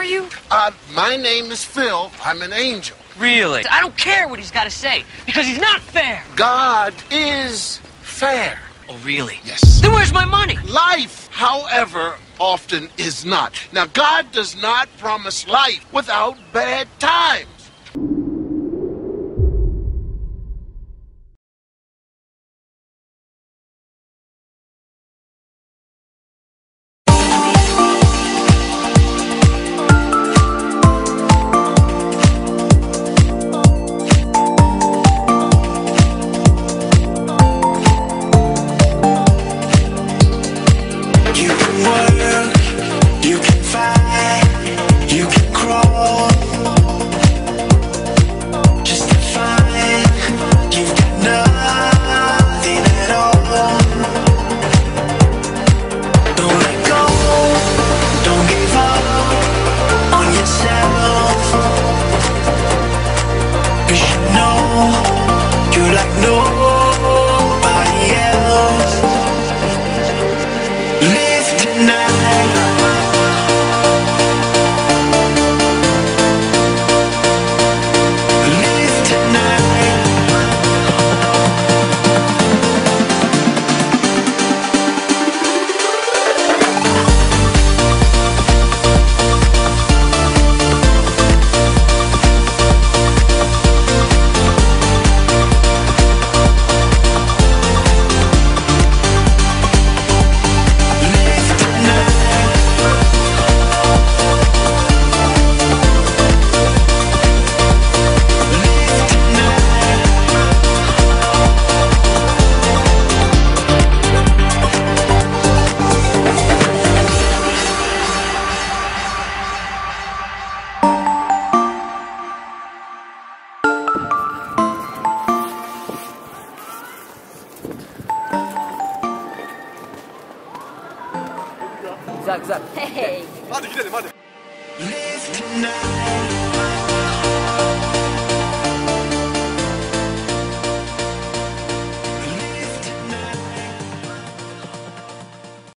are you? My name is Phil. I'm an angel. Really? I don't care what he's got to say, because he's not fair. God is fair. Oh, really? Yes. Then where's my money? Life, however, often is not. Now, God does not promise life without bad times. Zak. Hey. Hadi gidelim hadi. Live tonight.